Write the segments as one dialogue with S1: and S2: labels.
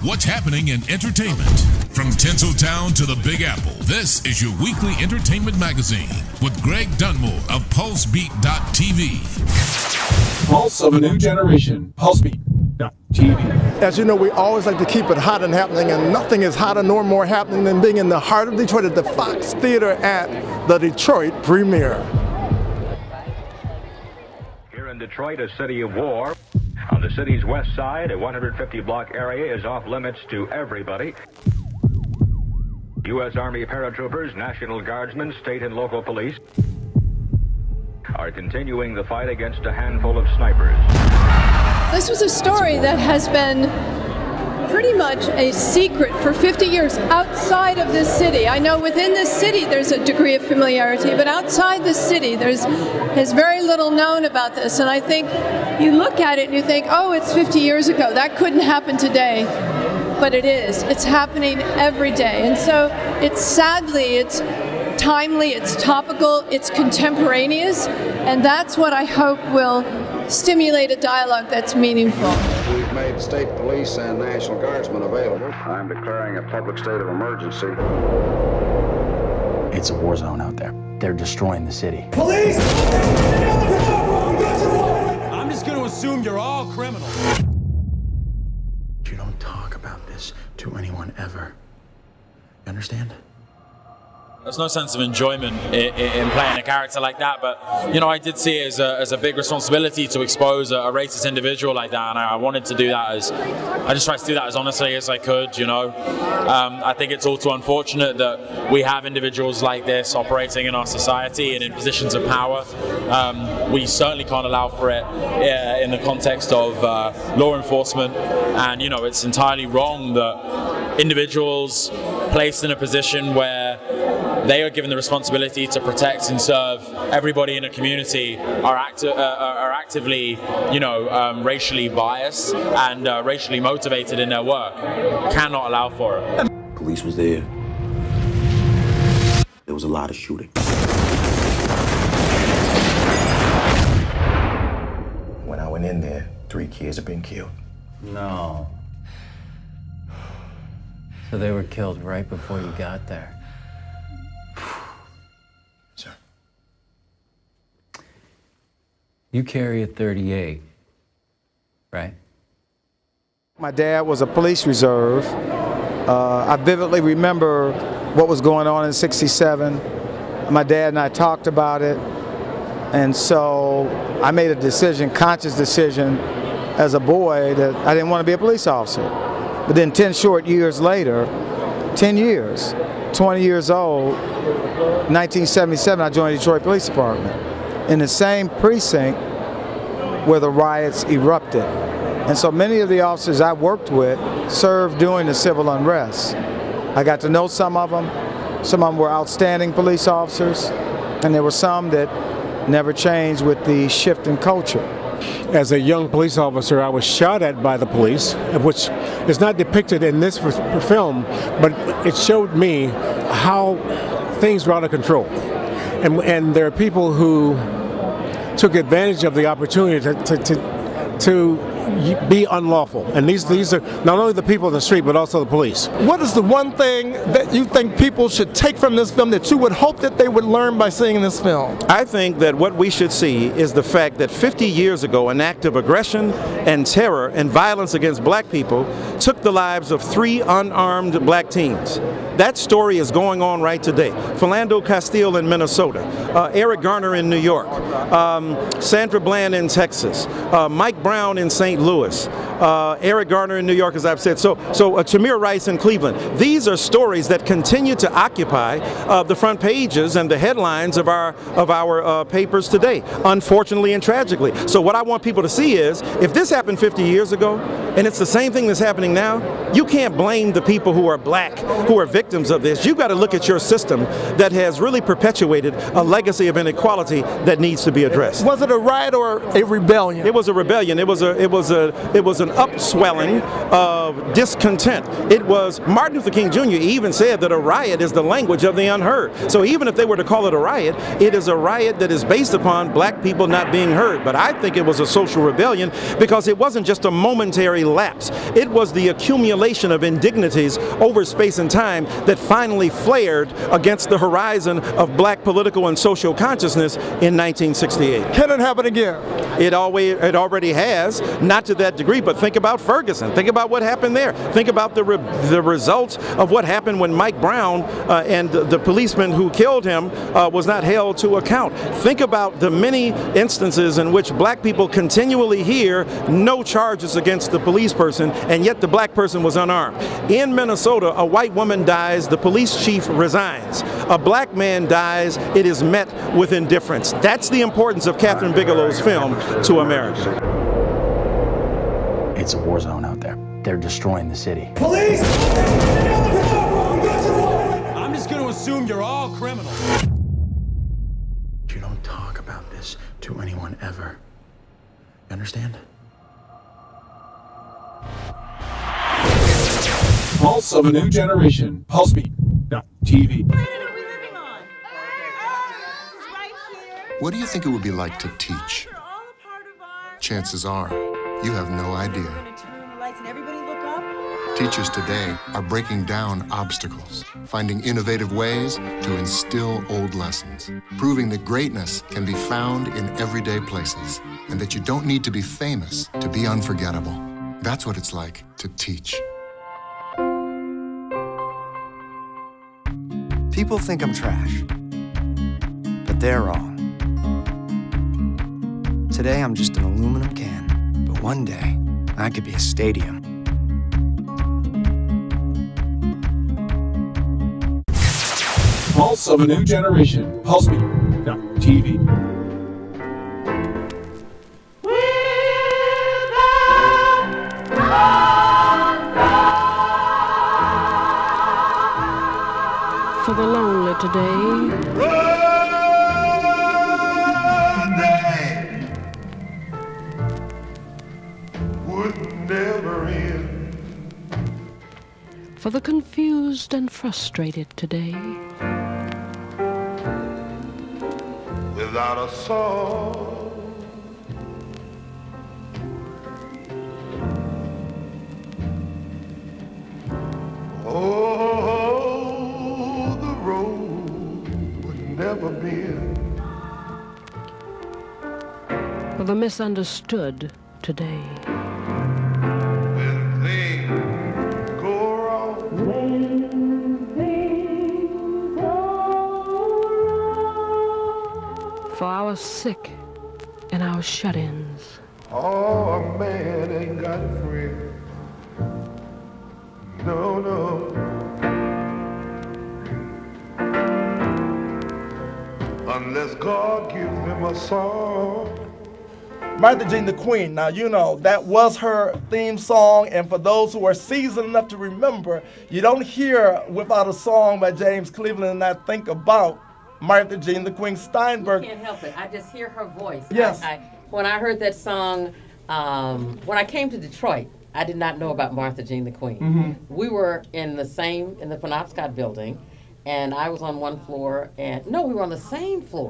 S1: What's happening in entertainment? From Tinseltown to the Big Apple, this is your weekly entertainment magazine with Greg Dunmore of PulseBeat.tv.
S2: Pulse of a new generation. PulseBeat.tv.
S3: As you know, we always like to keep it hot and happening, and nothing is hotter nor more happening than being in the heart of Detroit at the Fox Theater at the Detroit Premiere.
S4: Here in Detroit, a city of war. On the city's west side, a 150-block area is off limits to everybody. U.S. Army paratroopers, National Guardsmen, state and local police are continuing the fight against a handful of snipers.
S5: This was a story that has been pretty much a secret for 50 years outside of this city. I know within this city there's a degree of familiarity, but outside this city there's very little known about this. And I think you look at it and you think, oh, it's 50 years ago. That couldn't happen today. But it is. It's happening every day. And so it's timely, it's topical, it's contemporaneous, and that's what I hope will stimulate a dialogue that's meaningful.
S6: We've made state police and National Guardsmen available. I'm declaring a public state of emergency.
S7: It's a war zone out there. They're destroying the city.
S8: Police! I'm just going to assume you're all criminals.
S7: You don't talk about this to anyone ever. You understand?
S9: There's no sense of enjoyment in playing a character like that, but you know, I did see it as a big responsibility to expose a racist individual like that, and I wanted to do that I just tried to do that as honestly as I could, you know. I think it's all too unfortunate that we have individuals like this operating in our society and in positions of power. We certainly can't allow for it in the context of law enforcement, and you know, it's entirely wrong that individuals placed in a position where they are given the responsibility to protect and serve everybody in a community are actively, you know, racially biased and racially motivated in their work. Cannot allow for it.
S7: Police was there. There was a lot of shooting. When I went in there, 3 kids had been killed.
S10: No. So they were killed right before you got there.
S7: Sir.
S10: You carry a .38, right?
S3: My dad was a police reserve. I vividly remember what was going on in '67. My dad and I talked about it, and so I made a decision, conscious decision, as a boy that I didn't want to be a police officer. But then 10 short years later, 10 years, 20 years old, 1977, I joined the Detroit Police Department in the same precinct where the riots erupted. And so many of the officers I worked with served during the civil unrest. I got to know some of them. Some of them were outstanding police officers, and there were some that never changed with the shift in culture.
S2: As a young police officer, I was shot at by the police, which is not depicted in this film, but it showed me how things were out of control. And there are people who took advantage of the opportunity to be unlawful. And these are not only the people in the street, but also the police.
S3: What is the one thing that you think people should take from this film that you would hope that they would learn by seeing this film?
S11: I think that what we should see is the fact that 50 years ago, an act of aggression and terror and violence against black people took the lives of 3 unarmed black teens. That story is going on right today. Philando Castile in Minnesota, Eric Garner in New York, Sandra Bland in Texas, Mike Brown in St. Louis, Eric Garner in New York, as I've said, so Tamir Rice in Cleveland. These are stories that continue to occupy the front pages and the headlines of our papers today, unfortunately and tragically. So what I want people to see is, if this happened 50 years ago, and it's the same thing that's happening now, you can't blame the people who are black, who are victims of this. You've got to look at your system that has really perpetuated a legacy of inequality that needs to be addressed.
S3: Was it a riot or a rebellion?
S11: It was a rebellion. It was a an upswelling of discontent. It was Martin Luther King Jr. even said that a riot is the language of the unheard. So even if they were to call it a riot, it is a riot that is based upon black people not being heard. But I think it was a social rebellion because it wasn't just a momentary lapse. It was the accumulation of indignities over space and time that finally flared against the horizon of black political and social consciousness in 1968.
S12: Can it happen again?
S11: It already has, not to that degree, but think about Ferguson. Think about what happened there. Think about the results of what happened when Mike Brown and the policeman who killed him was not held to account. Think about the many instances in which black people continually hear no charges against the police person, and yet the black person was unarmed. In Minnesota, a white woman dies, the police chief resigns. A black man dies, it is met with indifference. That's the importance of Catherine Bigelow's film to America.
S10: It's a war zone out there. They're destroying the city.
S8: Police! I'm just going to assume you're all criminals.
S7: You don't talk about this to anyone ever. You understand?
S13: Pulse of a new generation. PulseBeat.tv.
S14: What do you think it would be like to teach? Chances are, you have no idea. Teachers today are breaking down obstacles, finding innovative ways to instill old lessons, proving that greatness can be found in everyday places, and that you don't need to be famous to be unforgettable. That's what it's like to teach.
S15: People think I'm trash, but they're wrong. Today I'm just an aluminum can, but one day I could be a stadium.
S13: Pulse of a new generation. PulseBeat.tv.
S16: For the lonely today. For the confused and frustrated today.
S17: Without a song, oh, the road would never bend.
S16: For the misunderstood today. For our sick and our shut-ins.
S17: Oh, a man ain't got a friend. No, no. Unless God gives him a song.
S12: Martha Jean the Queen. Now, you know, that was her theme song, and for those who are seasoned enough to remember, you don't hear Without a Song by James Cleveland and not think about Martha Jean the Queen Steinberg.
S18: You can't help it. I just hear her voice.
S12: Yes.
S18: When I heard that song, when I came to Detroit, I did not know about Martha Jean the Queen.
S12: Mm-hmm.
S18: We were in the Penobscot building, and I was on one floor, and no, we were on the same floor.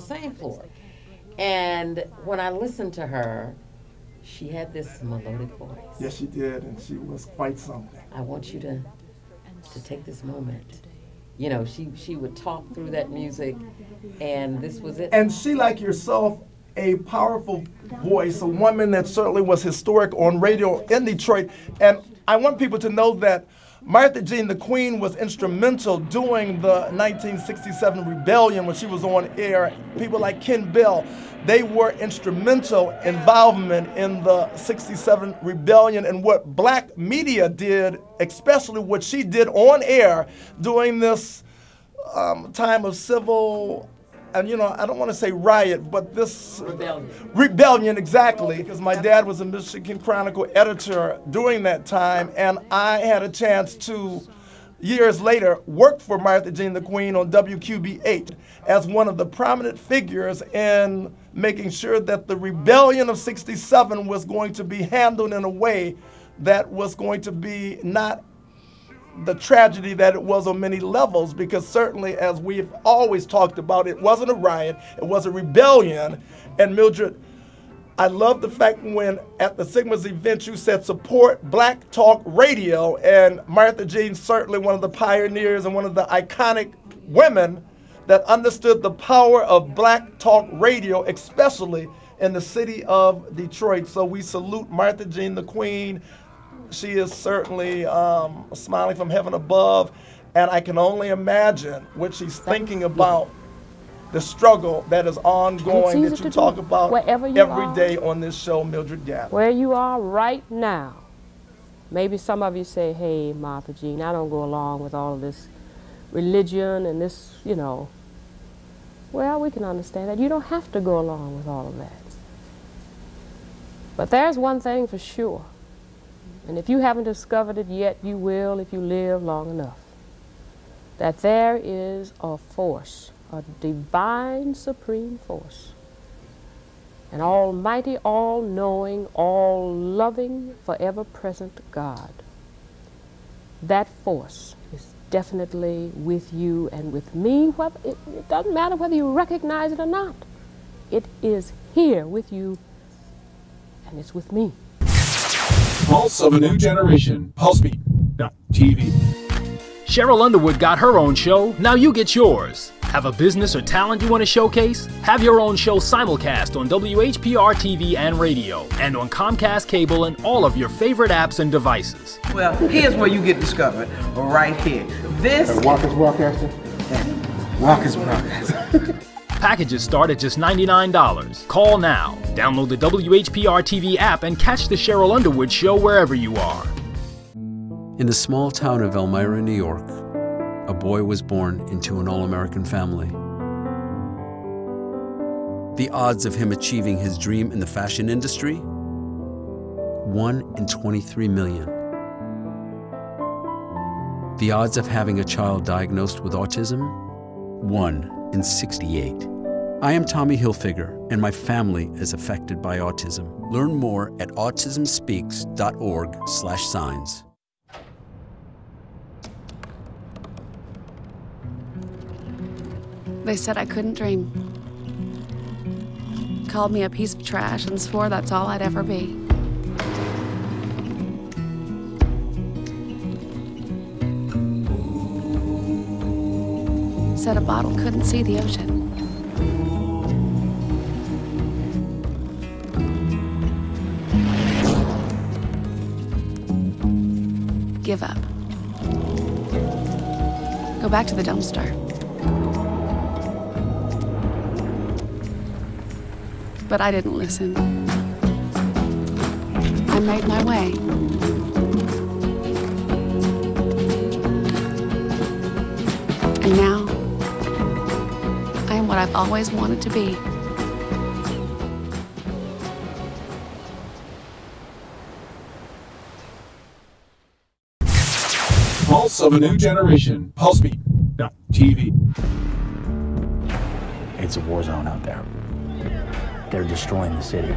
S18: And when I listened to her, she had this melodic voice.
S12: Yes, she did, and she was quite something.
S18: I want you to take this moment. You know, she would talk through that music, and this was it.
S12: And she, like yourself, a powerful voice, a woman that certainly was historic on radio in Detroit. And I want people to know that Martha Jean the Queen was instrumental during the 1967 rebellion when she was on air. People like Ken Bell, they were instrumental involvement in the 67 rebellion and what black media did, especially what she did on air during this time of civil, and you know, I don't want to say riot, but this rebellion, exactly, because my dad was a Michigan Chronicle editor during that time, and I had a chance to, years later, work for Martha Jean the Queen on WQB8 as one of the prominent figures in making sure that the rebellion of '67 was going to be handled in a way that was going to be not the tragedy that it was on many levels, because certainly, as we've always talked about, it wasn't a riot, it was a rebellion. And Mildred, I love the fact when at the Sigma's event you said support Black Talk Radio, and Martha Jean, certainly one of the pioneers and one of the iconic women that understood the power of Black Talk Radio, especially in the city of Detroit. So we salute Martha Jean, the Queen. She is certainly smiling from heaven above, and I can only imagine what she's thinking about, the struggle that is ongoing that you talk about every day on this show, Mildred Gatlin.
S16: Where you are right now. Maybe some of you say, hey, Martha Jean, I don't go along with all of this religion and this, you know. Well, we can understand that. You don't have to go along with all of that. But there's one thing for sure. And if you haven't discovered it yet, you will if you live long enough. That there is a force, a divine supreme force, an almighty, all-knowing, all-loving, forever-present God. That force is definitely with you and with me. It doesn't matter whether you recognize it or not. It is here with you, and it's with me.
S13: Pulse of a New Generation, PulseBeat.tv.
S19: Cheryl Underwood got her own show, now you get yours. Have a business or talent you want to showcase? Have your own show simulcast on WHPR TV and radio, and on Comcast Cable and all of your favorite apps and devices.
S20: Well, here's where you get discovered, right here. This...
S2: Walker's Broadcaster?
S20: Walker's Broadcaster.
S19: Packages start at just $99. Call now. Download the WHPR TV app and catch the Cheryl Underwood Show wherever you are.
S21: In the small town of Elmira, New York, a boy was born into an all-American family. The odds of him achieving his dream in the fashion industry? 1 in 23 million. The odds of having a child diagnosed with autism? 1 in 68. I am Tommy Hilfiger, and my family is affected by autism. Learn more at autismspeaks.org/signs.
S22: They said I couldn't dream. Called me a piece of trash and swore that's all I'd ever be. Said a bottle couldn't see the ocean. Give up. Go back to the dumpster. But I didn't listen. I made my way. And now, I am what I've always wanted to be.
S13: Pulse of a New Generation, PulseBeat.tv.
S10: It's a war zone out there. They're destroying the city.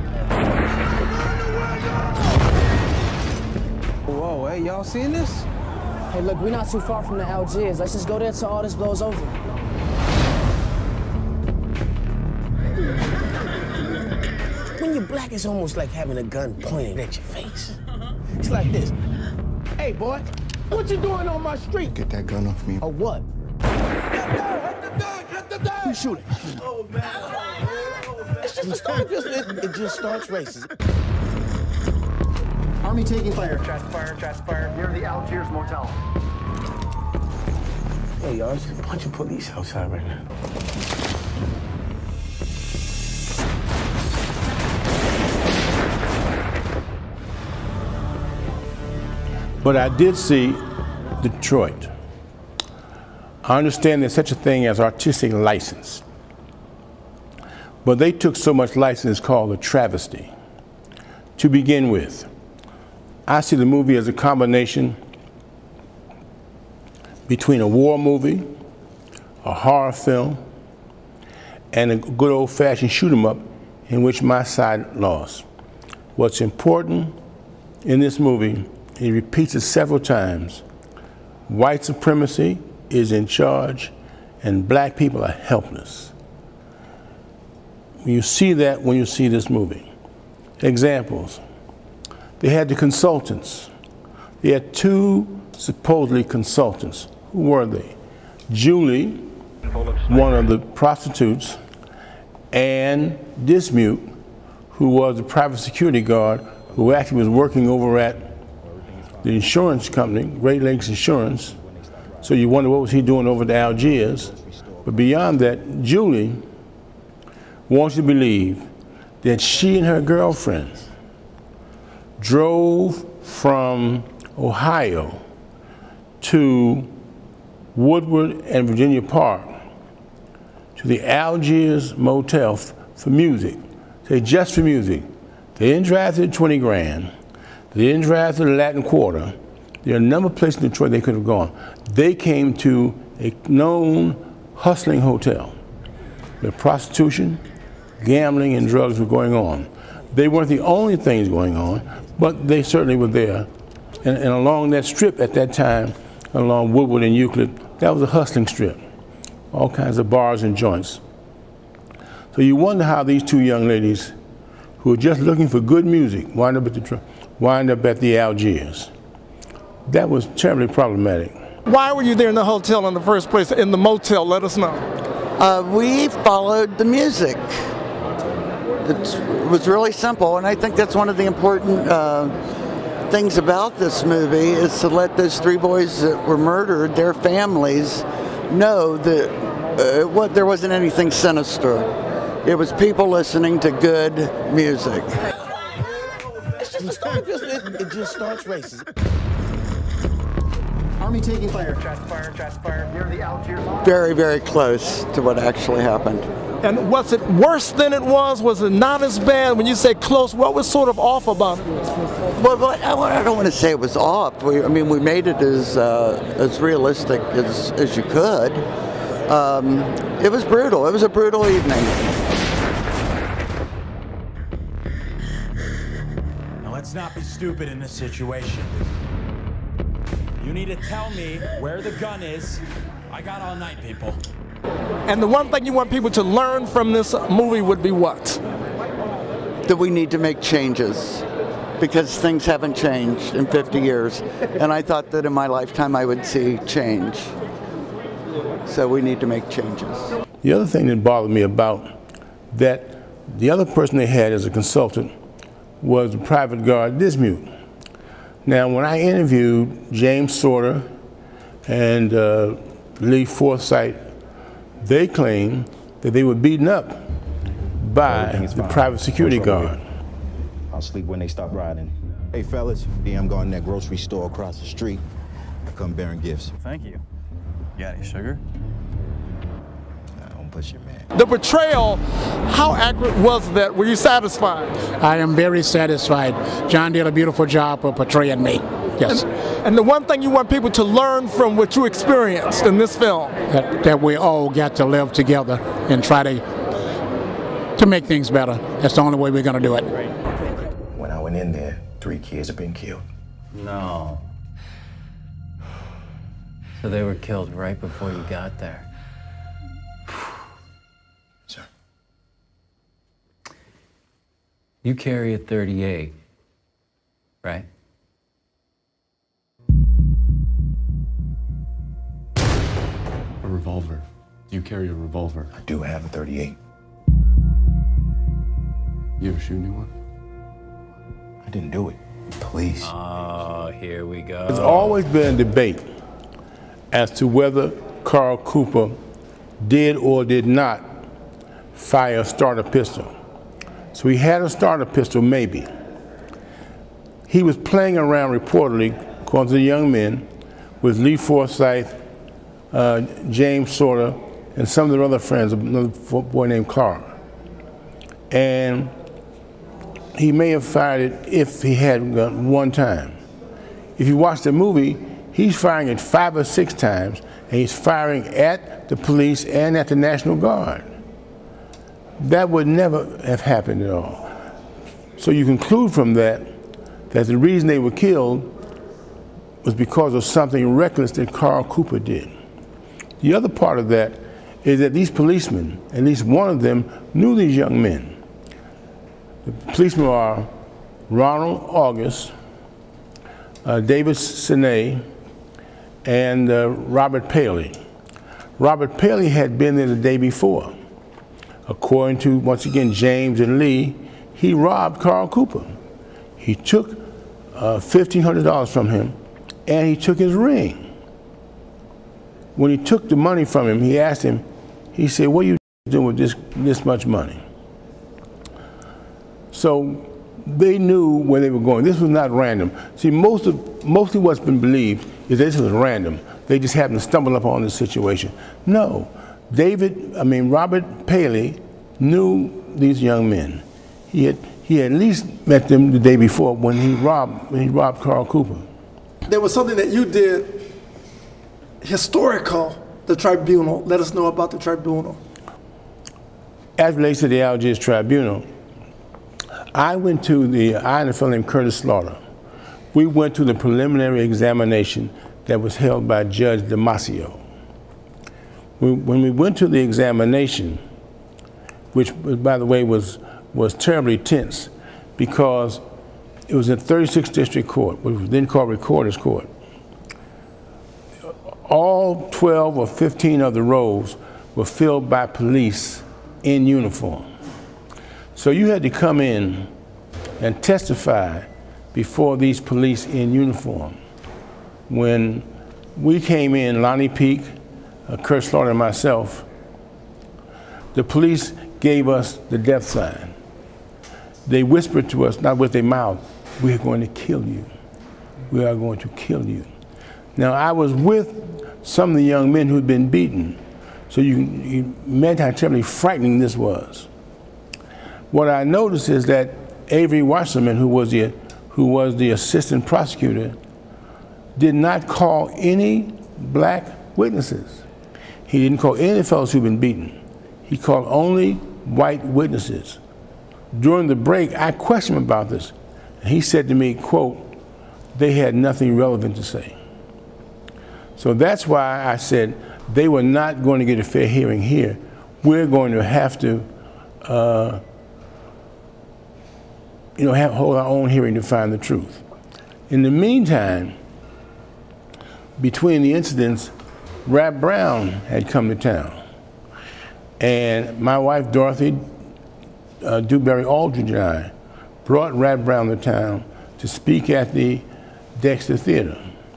S23: Whoa, hey, y'all seeing this?
S24: Hey, look, we're not too far from the Algiers. Let's just go there till all this blows over.
S23: When you're black, it's almost like having a gun pointed at your face. It's like this. Hey, boy, what you doing on my street?
S14: Get that gun off me.
S23: Or what? You shoot it. Oh, man. It's just a start. It just starts races.
S25: Army taking fire. Shots fired. Near the Algiers Motel.
S23: Hey, y'all, there's a bunch of police outside right now.
S2: But I did see Detroit. I understand there's such a thing as artistic license. But they took so much license called a travesty. To begin with, I see the movie as a combination between a war movie, a horror film, and a good old-fashioned shoot 'em up
S1: in which my side lost. What's important in this movie, he repeats it several times. White supremacy is in charge and black people are helpless. You see that when you see this movie. Examples. They had the consultants. They had two supposedly consultants. Who were they? Julie, one of the prostitutes, and Dismute, who was a private security guard who actually was working over at the insurance company, Great Lakes Insurance. So you wonder what was he doing over at Algiers. But beyond that, Julie wants you to believe that she and her girlfriend drove from Ohio to Woodward and Virginia Park to the Algiers Motel for music. Say just for music. They didn't drive to the 20 grand. They didn't drive to the Latin Quarter. There are a number of places in Detroit they could have gone. They came to a known hustling hotel where prostitution, gambling, and drugs were going on. They weren't the only things going on, but they certainly were there. And along that strip at that time, along Woodward and Euclid, that was a hustling strip. All kinds of bars and joints. So you wonder how these two young ladies who were just looking for good music wind up at the Algiers. That was terribly problematic.
S12: Why were you there in the hotel in the first place, in the motel? Let us know.
S4: We followed the music. It was really simple, and I think that's one of the important things about this movie is to let those three boys that were murdered, their families, know that there wasn't anything sinister. It was people listening to good music.
S23: It just starts racing.
S25: Army taking fire. Shots fired near the Algiers.
S4: Very, very close to what actually happened.
S12: And was it worse than it was? Was it not as bad? When you say close, what was sort of off about it?
S4: Well, I don't want to say it was off. We made it as realistic as you could. It was brutal. It was a brutal evening.
S8: Now let's not be stupid in this situation. You need to tell me where the gun is. I got all night, people.
S12: And the one thing you want people to learn from this movie would be what?
S4: That we need to make changes because things haven't changed in 50 years. And I thought that in my lifetime I would see change. So we need to make changes.
S1: The other thing that bothered me about that, the other person they had as a consultant was the private guard, Dismute. Now, when I interviewed James Sorter and Lee Forsythe, they claimed that they were beaten up by the private security guard.
S5: I'll sleep when they stop riding. Hey, fellas, I'm going to that grocery store across the street. I come bearing gifts.
S6: Thank you. You got any sugar?
S5: Don't push your man.
S12: The portrayal, how accurate was that? Were you satisfied?
S9: I am very satisfied. John did a beautiful job of portraying me. Yes.
S12: And the one thing you want people to learn from what you experienced in this film?
S9: That we all got to live together and try to make things better. That's the only way we're going to do it.
S7: When I went in there, 3 kids have been killed.
S10: No. So they were killed right before you got there.
S7: Sir.
S10: You carry a .38, right?
S26: A revolver. Do you carry a revolver?
S7: I do have a .38.
S26: You ever shoot anyone?
S7: I didn't do it. Police.
S10: Oh, here we go.
S1: There's always been a debate as to whether Carl Cooper did or did not fire a starter pistol. So he had a starter pistol, maybe. He was playing around, reportedly, according to the young men, with Lee Forsythe, James Sorter, and some of their other friends, another boy named Clark. And he may have fired it if he had a gun one time. If you watch the movie, he's firing it 5 or 6 times, and he's firing at the police and at the National Guard. that would never have happened at all. So you conclude from that the reason they were killed was because of something reckless that Carl Cooper did. The other part of that is that these policemen, at least one of them, knew these young men. The policemen are Ronald August, David Sinay, and Robert Paley. Robert Paley had been there the day before. According to, once again, James and Lee, he robbed Carl Cooper. He took $1,500 from him, and he took his ring. When he took the money from him, he asked him, he said, what are you doing with this much money? So they knew where they were going. This was not random. See, mostly what's been believed is that this was random. They just happened to stumble upon this situation. No, Robert Paley knew these young men. He had at least met them the day before when he robbed Carl Cooper.
S3: There was something that you did historical, the tribunal. Let us know about the tribunal.
S1: As relates to the Algiers Tribunal, I and a fellow named Curtis Slaughter, we went to the preliminary examination that was held by Judge Damasio. When we went to the examination, which, by the way, was terribly tense because it was in 36th District Court, which was then called Recorder's Court. All 12 or 15 of the rows were filled by police in uniform. So you had to come in and testify before these police in uniform. When we came in, Lonnie Peake, Kurt Slaughter, and myself, the police gave us the death sign. They whispered to us, not with their mouth, "We are going to kill you. We are going to kill you." Now, I was with some of the young men who'd been beaten, so you meant how terribly frightening this was. What I noticed is that Avery Wasserman, who was the assistant prosecutor, did not call any black witnesses. He didn't call any of the fellows who'd been beaten. He called only white witnesses. During the break, I questioned him about this. And he said to me, quote, "They had nothing relevant to say." So that's why I said they were not going to get a fair hearing here. We're going to have to hold our own hearing to find the truth. In the meantime, between the incidents, Rap Brown had come to town. And my wife, Dorothy Dewberry Aldridge, and I brought Rap Brown to town to speak at the Dexter Theater.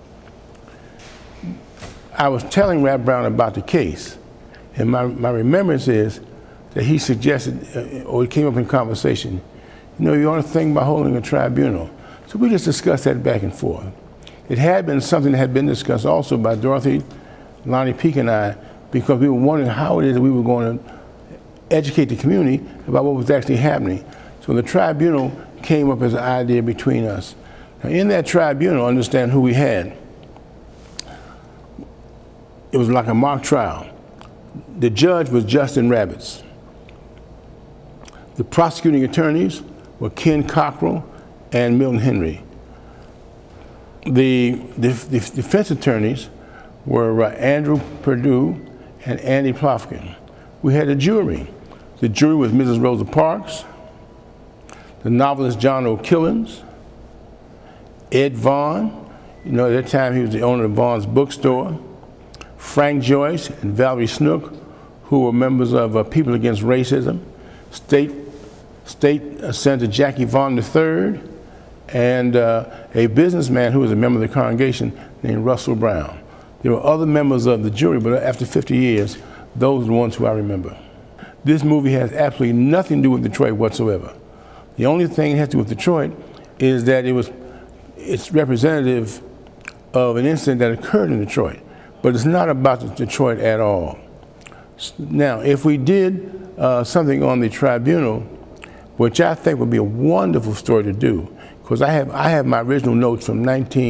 S1: I was telling Rap Brown about the case, and my remembrance is that he suggested, or it came up in conversation, you ought to think about holding a tribunal. So we just discussed that back and forth. It had been something that had been discussed also by Dorothy, Lonnie Peake, and I, because we were wondering how it is that we were going to educate the community about what was actually happening. So the tribunal came up as an idea between us. Now in that tribunal, understand who we had. It was like a mock trial. The judge was Justin Rabbits. The prosecuting attorneys were Ken Cockrell and Milton Henry. The defense attorneys were Andrew Perdue and Andy Plofkin. We had a jury. The jury was Mrs. Rosa Parks, the novelist John O'Killens, Ed Vaughn, at that time he was the owner of Vaughn's Bookstore, Frank Joyce and Valerie Snook, who were members of People Against Racism, State Senator Jackie Vaughn III, and a businessman who was a member of the congregation named Russell Brown. There were other members of the jury, but after 50 years, those are the ones who I remember. This movie has absolutely nothing to do with Detroit whatsoever. The only thing it has to do with Detroit is that it's representative of an incident that occurred in Detroit, but it's not about Detroit at all. Now, if we did something on the tribunal, which I think would be a wonderful story to do, because I have my original notes from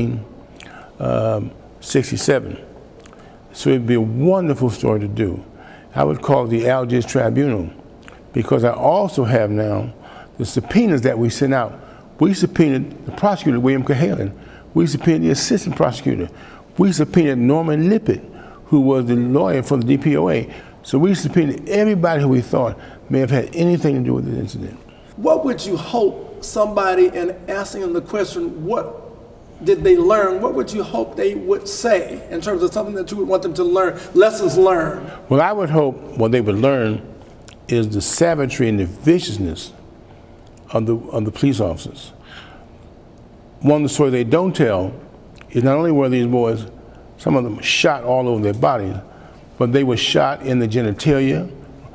S1: 1967, so it'd be a wonderful story to do. I would call it the Algiers Tribunal, because I also have now the subpoenas that we sent out. We subpoenaed the prosecutor, William Cahalan. We subpoenaed the assistant prosecutor. We subpoenaed Norman Lippitt, who was the lawyer for the DPOA. So we subpoenaed everybody who we thought may have had anything to do with the incident.
S3: What would you hope somebody, in asking them the question, what did they learn, what would you hope they would say in terms of something that you would want them to learn, lessons learned?
S1: Well, I would hope what they would learn is the savagery and the viciousness of the police officers. One of the stories they don't tell is not only were these boys, some of them shot all over their bodies, but they were shot in the genitalia.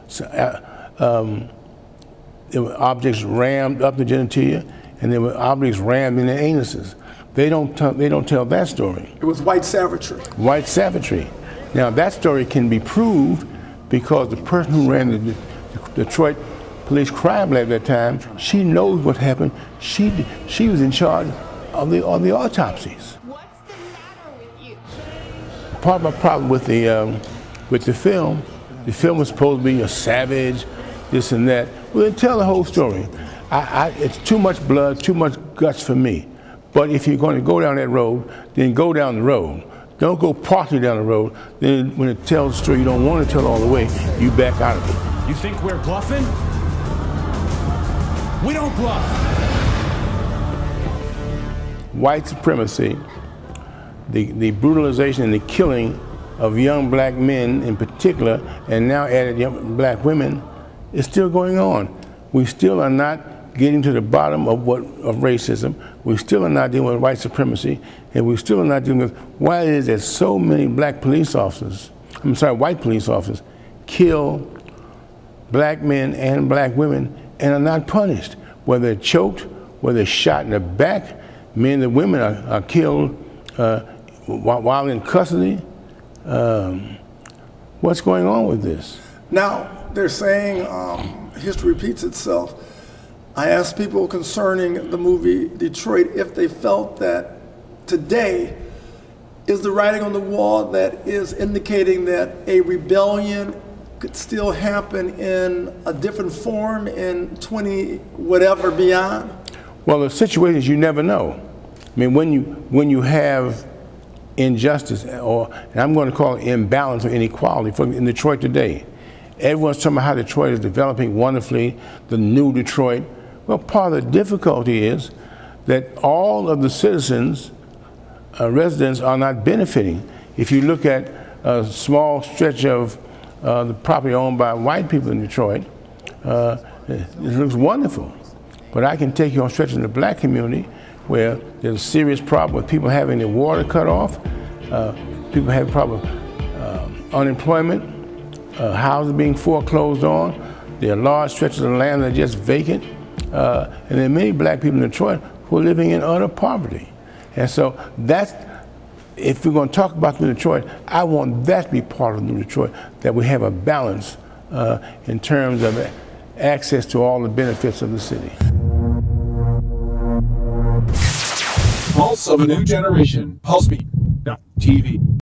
S1: There were objects rammed up the genitalia, and there were objects rammed in their anuses. They don't tell that story.
S3: It was white savagery.
S1: White savagery. Now that story can be proved because the person who ran the Detroit Police Crime Lab at that time, she knows what happened. She was in charge of the autopsies.
S11: What's the matter with you?
S1: Part of my problem with the film was supposed to be a savage, this and that. Well, then tell the whole story. It's too much blood, too much guts for me. But if you're going to go down that road, then go down the road. Don't go partially down the road. Then when it tells the story you don't want to tell all the way, you back out of it.
S8: You think we're bluffing? We don't bluff.
S1: White supremacy, the brutalization and the killing of young black men in particular, and now added young black women, is still going on. We still are not getting to the bottom of racism. We still are not dealing with white supremacy, and we still are not dealing with why it is that so many white police officers kill black men and black women and are not punished. Whether they're choked, whether they're shot in the back, men and women are killed while in custody. What's going on with this?
S3: Now, they're saying history repeats itself. I asked people concerning the movie Detroit if they felt that today is the writing on the wall that is indicating that a rebellion could still happen in a different form in 20 whatever beyond?
S1: Well, the situation is you never know. I mean, when you have injustice, and I'm going to call it imbalance or inequality in Detroit today. Everyone's talking about how Detroit is developing wonderfully, the new Detroit. Well, part of the difficulty is that all of the citizens, residents, are not benefiting. If you look at a small stretch of the property owned by white people in Detroit, it looks wonderful. But I can take you on stretch in the black community where there's a serious problem with people having their water cut off, people having problem with unemployment, houses being foreclosed on. There are large stretches of land that are just vacant. And there are many black people in Detroit who are living in utter poverty. And so that's, if we're going to talk about New Detroit, I want that to be part of New Detroit, that we have a balance in terms of access to all the benefits of the city.
S13: Pulse of a New Generation, PulseBeat.tv.